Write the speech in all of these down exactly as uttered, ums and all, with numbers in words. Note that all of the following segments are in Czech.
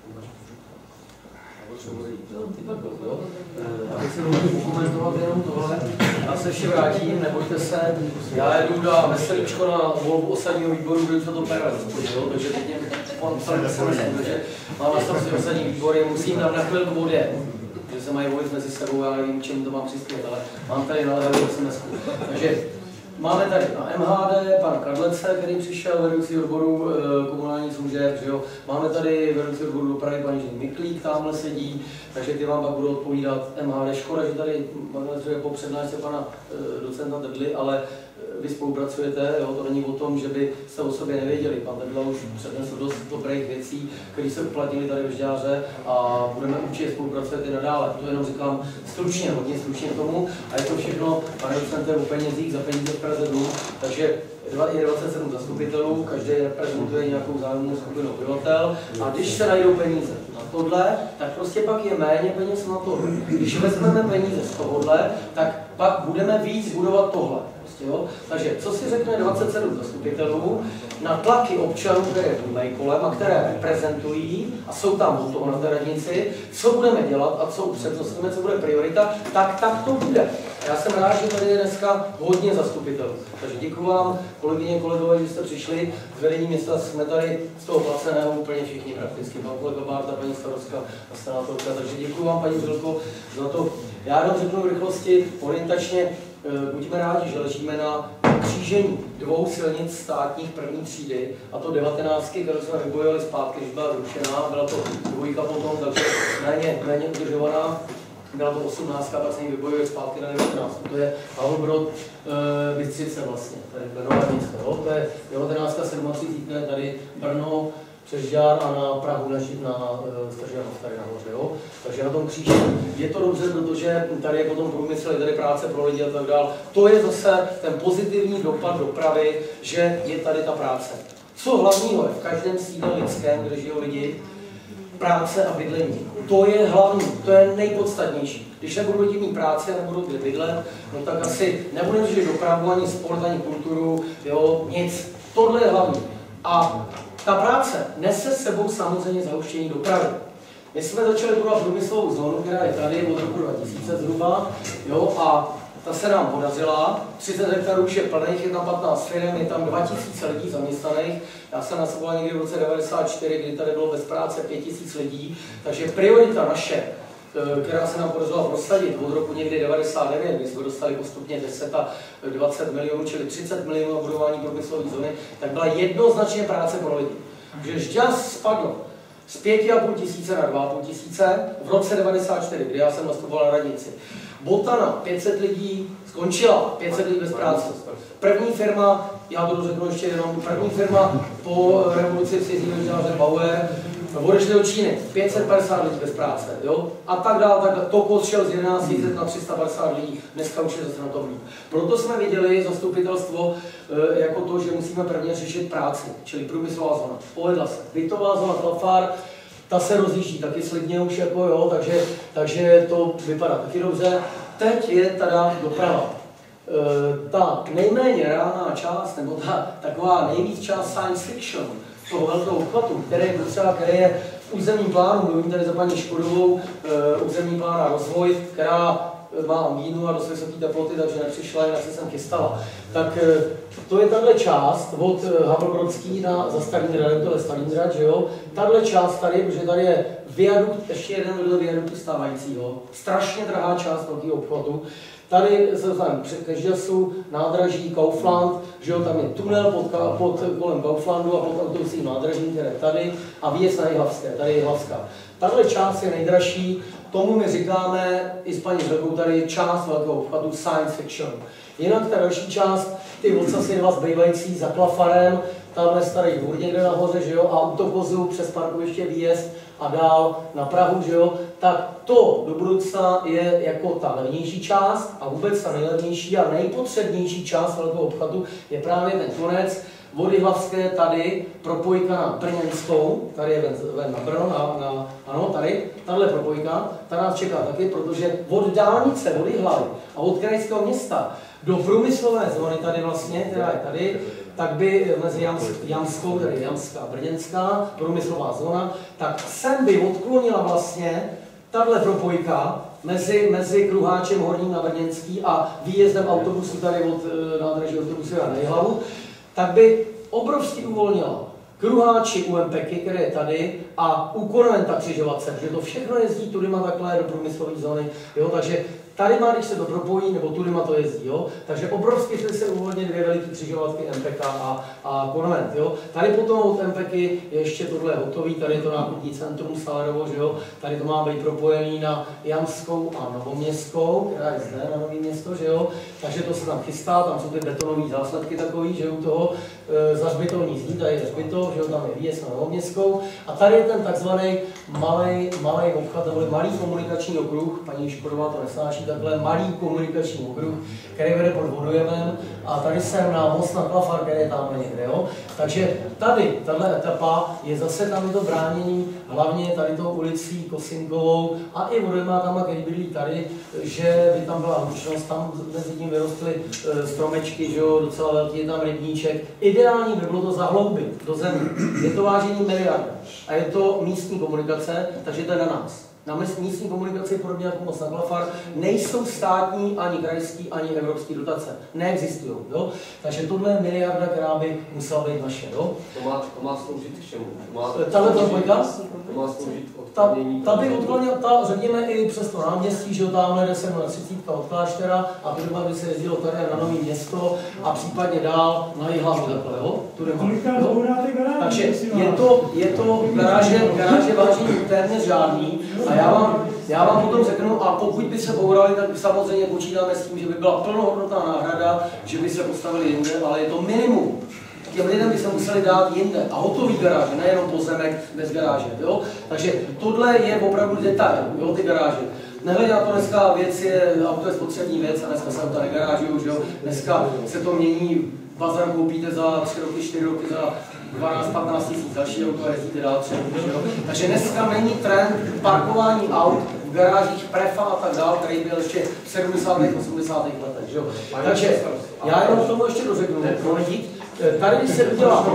Abych si mohl komentovat jenom tohle, já se ještě vrátím, nebojte se, já jedu na veselíčko na volbu osadního výboru, kde už to pere, takže teď mě pan psal, takže mám na starosti osadní výbory, musím tam na chvilku odjet, že se mají volit mezi sebou, já nevím, čemu to mám přispět, ale mám tady na levou es em esku. Takže máme tady na em há dé pana Kadlece, který přišel, vedoucí odboru e, komunálních služeb, že jo. Máme tady vedoucí odboru dopravy paní Miklík, tamhle sedí, takže ty vám pak budou odpovídat em há dé. Škoda, že tady je po přednášce pana e, docenta Tedly, ale vy spolupracujete, jo, to není o tom, že by jste o sobě nevěděli. Pan Tedla už přednesl dost dobrých věcí, které se uplatnily tady v Žďáře a budeme určitě spolupracovat i nadále. To jenom říkám stručně, hodně stručně k tomu a je to všechno, pane docente, o penězích, za peníze v Praze dům, takže je dvacet sedm zastupitelů, každý reprezentuje nějakou zájemnou skupinu obyvatel a když se najdou peníze na tohle, tak prostě pak je méně peněz na to. Když vezmeme peníze z tohohle, tak pak budeme víc budovat tohle. Jo? Takže co si řekne dvacet sedm zastupitelů na tlaky občanů, které vnímají kolem a které reprezentují a jsou tam od toho na té radnici, co budeme dělat a co upřednostníme, co bude priorita, tak tak to bude. Já jsem rád, že tady je dneska hodně zastupitelů. Takže děkuji vám, kolegyně, kolegové, že jste přišli. Z vedení města jsme tady z toho placeného úplně všichni prakticky. Pan kolega Bárta, paní starostka a senátorka. Takže děkuji vám, paní Zilko, za to. Já jenom řeknu v rychlosti, orientačně. Buďme rádi, že ležíme na křížení dvou silnic státních první třídy, a to devatenáctky, kterou jsme vybojovali zpátky, když byla zrušená, byla to dvojka potom, takže méně, méně udržovaná, byla to osmnáctka, tak se ji vybojovali zpátky na devatenáctku, to je Havelbrod e, Bystřice vlastně, tady Brno a Minsko, to je devatenáctka třicet sedm, tady Brno, přes Žďár a na Prahu na, na Stržanov tady nahoře, jo? Takže na tom kříži je to dobře, protože tady je potom průmysl, je tady práce pro lidi a tak dále. To je zase ten pozitivní dopad dopravy, že je tady ta práce. Co hlavního je v každém sídle lidském, kde žijou lidi, práce a bydlení. To je hlavní, to je nejpodstatnější. Když nebudou lidi mít práci a nebudou kde bydlet, no tak asi nebudeme žít dopravu, ani sport, ani kulturu, jo, nic. Tohle je hlavní. A ta práce nese s sebou samozřejmě zahuštění dopravy. My jsme začali budovat průmyslovou zónu, která je tady od roku dva tisíce zhruba, jo, a ta se nám podařila. třicet hektarů už je plných, je tam patnáct firm, je tam dva tisíce lidí zaměstnaných. Já jsem nastupoval někdy v roce devadesát čtyři, kdy tady bylo bez práce pět tisíc lidí, takže priorita naše, která se nám podařila prosadit od roku někdy devadesát devět, kdy jsme dostali postupně deset a dvacet milionů, čili třicet milionů na budování průmyslové zóny, tak byla jednoznačně práce pro lidi. Takže Žďás spadl z pěti a půl tisíce na dva a půl tisíce v roce devadesát čtyři, kdy já jsem nastupoval na radnici. Botana, pět set lidí, skončila, pět set lidí bez práce. První firma, já to řeknu ještě jenom, první firma po revoluci v Cizí Žďáře Bauer, odešli do Číny, pět set padesát lidí bez práce, jo? A tak dále, tak dále. Tokos šel z jedenáct set na tři sta padesát lidí, dneska už je zase na tom líp. Proto jsme viděli zastupitelstvo e, jako to, že musíme prvně řešit práci, čili průmyslová zóna. Povedla se. Bytová zóna Klafár, ta se rozjíždí taky slibně už, jako, jo, takže, takže to vypadá taky dobře. Teď je teda doprava. E, ta nejméně reálná část, nebo ta taková nejvíc část science fiction, toho velkého obchvatu, který je potřeba, který je v územním plánu, mluvím tady za paní Škodovou, e, územní plán a rozvoj, která má angínu a dost vysoké teploty, takže nepřišla, jinak se sem chystala. Tak e, to je tahle část od Havelbrodský na za Stalingradem, to je Stalingrad, že jo? Tahle část tady, protože tady je viadukt, ještě jeden vedle viaduktu stávajícího, strašně drahá část velkého obchvatu. Tady se dostaneme ke Žďasu, nádraží Kaufland, že jo, tam je tunel pod, pod kolem Kauflandu a pod autobusovým nádražím, které je tady, a výjezd na Jihlavské, tady je Jihlavská. Tahle část je nejdražší, tomu my říkáme i s paní Zilkou tady část velkého obchvatu science fiction. Jinak ta další část, ty odsasy dva zbývající za Klafarem, tamhle starý dvůr někde nahoře, že jo, a autokozu přes parkoviště výjezd a dál na Prahu, že jo, tak to do budoucna je jako ta levnější část a vůbec ta nejlevnější a nejpotřebnější část velkého obchvatu je právě ten konec od Jihlavské tady, propojka na Brněnskou, tady je ven, ven na Brno, na, na, ano, tady, tahle propojka, ta nás čeká taky, protože od dálnice, od Jihlavy a od krajského města do průmyslové zóny tady vlastně, která je tady, tak by mezi Jams, Jamskou, tedy Jamská a Brněnská průmyslová zóna, tak sem by odklonila vlastně tahle propojka mezi, mezi Kruháčem Horním a Brněnský a výjezdem autobusu tady od nádraží autobusu na Nejhlavu, tak by obrovsky uvolnila Kruháči u Empeky, které je tady, a u Konventa křižovatce, že to všechno jezdí tudyma takhle do průmyslové zóny, jo, takže tady má, když se to propojí, nebo tudyma to jezdí, jo, takže obrovsky se uvolní dvě veliké křižovatky Empeka a, a Konvent, jo. Tady potom od Empeky je ještě tohle hotový, tady je to nákupní centrum Sárovo, že jo, tady to má být propojený na Jamskou a Novoměstskou, která je zde na Nový Město, že jo, takže to se tam chystá, tam jsou ty betonové zásledky takový, že jo, toho e, za hřbitovní zdí, tady je hřbitov, že jo, tam je výjezd na Novoměstskou a tady je ten takzvaný malý, malý obchvat, nebo malý komunikační okruh, paní Škodová to nesnáší, takhle malý komunikační okruh, který vede pod Vodojemem a tady jsem na most na Klafar, který je tamhle někde, jo. Takže tady, tahle etapa je zase tam to bránění, hlavně tady tou ulicí Kosinkovou a i Vodojema tam, který bydlí tady, že by tam byla hlučnost, tam mezi tím vyrostly e, stromečky, že jo, docela velký je tam rybníček. Ideální by bylo to zahloubit do země. Je to vážení miliard a je to místní komunikace, takže to je na nás. Na místní komunikaci, podobně jako most na Klafar, nejsou státní, ani krajský, ani evropský dotace. Neexistují. Jo? Takže tohle je miliarda, která by musela být naše. Jo? To, má, to má sloužit k čemu? Tahle to pojďka? To má sloužit ta, ta by odklonila, ta, řekněme, i přes to náměstí, že tamhle jde se na třicítka od kláštera a tu by se jezdilo tady na Nový Město a případně dál na Jihlavu takhle, jo? jo? Takže je to, je to garáže, garáže vážení téměř žádný. A já vám, já vám potom řeknu, a pokud by se bourali, tak samozřejmě počítáme s tím, že by byla plnohodnotná náhrada, že by se postavili jinde, ale je to minimum. Těm lidem by se museli dát jinde. A hotový garáže, nejenom pozemek bez garáže. Jo? Takže tohle je opravdu detail, jo, ty garáže. Nehledě na to, dneska věc je, auto je spotřební věc a dneska se auta negarážují, že jo? Dneska se to mění, bazar koupíte za tři roky, čtyři roky, za dvanáct patnáct tisíc, další auto jezdíte dál tři roky, že jo? Takže dneska není trend parkování aut v garážích Prefa a tak dál, který byl ještě v sedmdesátých osmdesátých letech, že jo? Takže já jenom k tomu ještě dořeknu, proledit. Tady, když se udělá,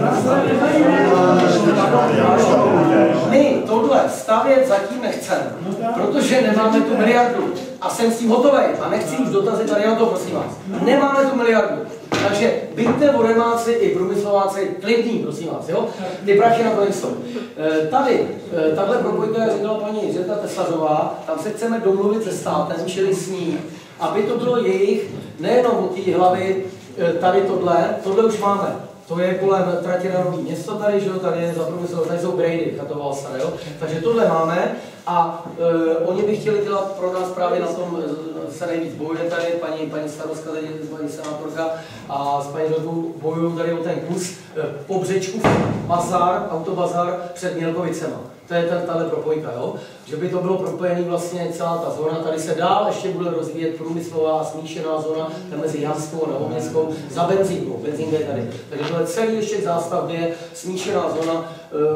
my tohle stavět zatím nechceme, protože nemáme tu miliardu a jsem s tím hotový a nechci už dotazy tady na to, prosím vás. Nemáme tu miliardu, takže byďte vodemáci i průmyslováci klidní, prosím vás, jo? Ty prachy na to nejsou. Tady, tahle propojka, jak říkala paní Jirka Tesařová, tam se chceme domluvit se státem, čili s ní, aby to bylo jejich, nejenom od té hlavy, tady tohle, tohle už máme. To je kolem tratě na Nový Město tady, že jo, tady je za průmysl, tady jsou Brady, chatoval se, jo. Takže tohle máme a e, oni by chtěli dělat pro nás právě na tom, se nejvíc bojuje tady, paní, paní starostka, tady, paní senátorka a s paní Rodou bojují tady o ten kus e, po břečku bazar, autobazar před Mělkovicema. To je ten, tahle propojka, jo? Že by to bylo propojený vlastně celá ta zóna. Tady se dál ještě bude rozvíjet průmyslová smíšená zóna, tam mezi Janskou a Novoměstskou, za benzínkou, benzínka je tady. Takže tohle celý ještě k zástavbě, smíšená zóna,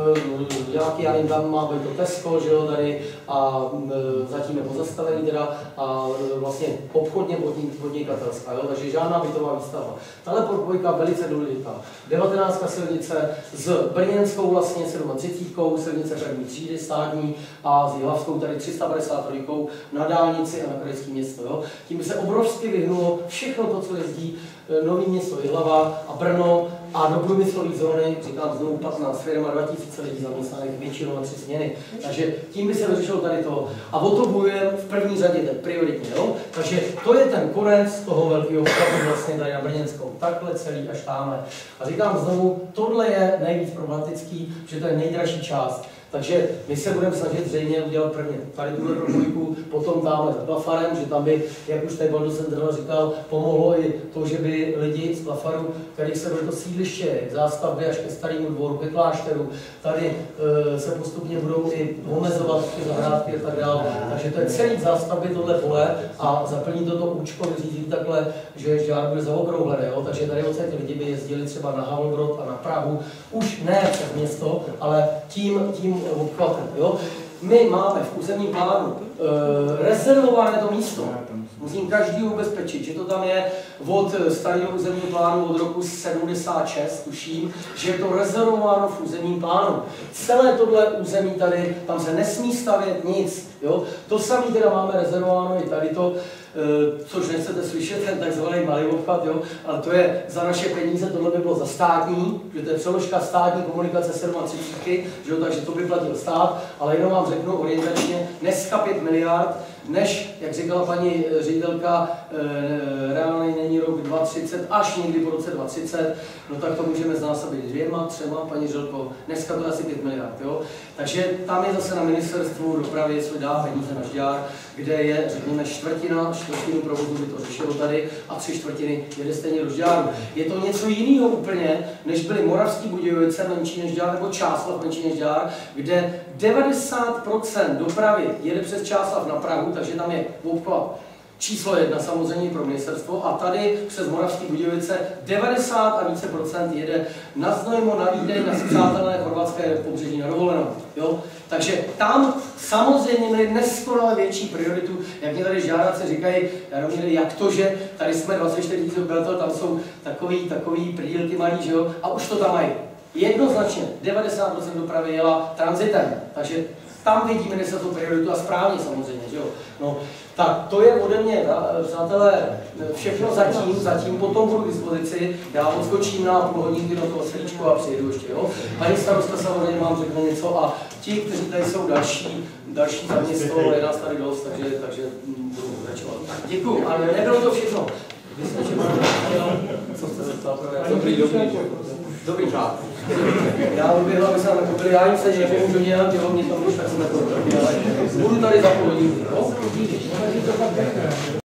e, nějaký, já nevím, tam má být to Tesco, že jo, tady, a e, zatím je pozastavený teda, a e, vlastně obchodně podnikatelská, jo? Takže žádná bytová výstava. Tahle propojka velice důležitá. devatenáctka silnice s brněnskou vlastně třicítkou, silnice první třídy státní a s Jihlavskou tady tři sta padesát tři na dálnici a na krajské město. Jo? Tím by se obrovsky vyhnulo všechno to, co jezdí Nový Město, Jihlava a Brno a do průmyslové zóny, říkám znovu patnáct firm a dva tisíce lidí zaměstnaných většinou na tři směny. Takže tím by se vyřešilo tady to. A o to bojujeme v první řadě, tak prioritně. Jo? Takže to je ten konec toho velkého vkladu vlastně tady na Brněnskou. Takhle celý až tamhle. A říkám znovu, tohle je nejvíc problematický, že to je nejdražší část. Takže my se budeme snažit zřejmě udělat prvně tady tuhle propojku, potom tamhle za Klafarem, že tam by, jak už tady Baldo Sendrla říkal, pomohlo i to, že by lidi z Klafaru, kterých se bude to sídliště k zástavbě až ke Starému dvoru, ke klášteru, tady e, se postupně budou i omezovat ty zahrádky a tak dále. Takže to je celý zástavby tohle pole a zaplní to to účko vyřídit takhle, že žár bude zaokrouhlené. Takže tady odsaď lidi by jezdili třeba na Havelbrod a na Prahu, už ne přes město, ale tím, tím obchvatem. Jo? My máme v územním plánu rezervované to místo. Musím každý ubezpečit, že to tam je od starého územního plánu od roku sedmdesát šest, tuším, že je to rezervováno v územním plánu. Celé tohle území tady, tam se nesmí stavět nic. Jo? To samé teda máme rezervováno i tady to, což nechcete slyšet, ten takzvaný malý obchvat, jo? Ale to je za naše peníze, tohle by bylo za státní, že to je přeložka státní komunikace třicet sedm, že jo? Takže to by platil stát, ale jenom vám řeknu orientačně, dneska pět miliard, než, jak říkala paní ředitelka, reálný není rok dva tisíce třicet, až někdy po roce dva tisíce třicet, no tak to můžeme znásobit dvěma, třema, paní Želko, dneska to je asi pět miliard, jo? Takže tam je zase na ministerstvu dopravy, jestli dá peníze na Žďár, kde je, řekněme, čtvrtina, čtvrtinu provozu by to řešilo tady a tři čtvrtiny jede stejně do Žďáru. Je to něco jiného úplně, než byly Moravský Budějovice menší než Žďár, nebo Čáslav menší než Žďár, kde devadesát procent dopravy jede přes Čáslav na Prahu, takže tam je obchvat číslo jedna samozřejmě pro ministerstvo a tady přes Moravský Budějovice devadesát a více procent jede na Znojmo, na Vídeň, na spřátelené chorvatské pobřeží na dovolenou. Jo? Takže tam samozřejmě měli neskonale větší prioritu, jak mě tady žádáci říkají, Jaromíre, jak to, že tady jsme dvacet čtyři tisíc obyvatel, tam jsou takový, takový prdílky malí, že jo, a už to tam mají. Jednoznačně devadesát procent dopravy jela transitem, takže tam vidíme, kde se to prioritu a správně samozřejmě, že jo. No, tak to je ode mě, přátelé, všechno zatím, zatím potom budu k dispozici, já odskočím na půl hodinky do toho srdíčku a přijedu ještě, jo. Paní starosta samozřejmě mám řekne něco a ti, kteří tady jsou další, další za město, je nás tady dost, takže, takže budu pokračovat. Děkuju, ale nebylo to všechno. Vy jste ještě máte, co jste se ptal? Dobrý, dobrý. Dobrý řád. Já uběhla, aby se nám nakupili, já jim se nepomůžu nějak, že ho mě tam už tak jsme to ale budu tady za půl hodinky, jo?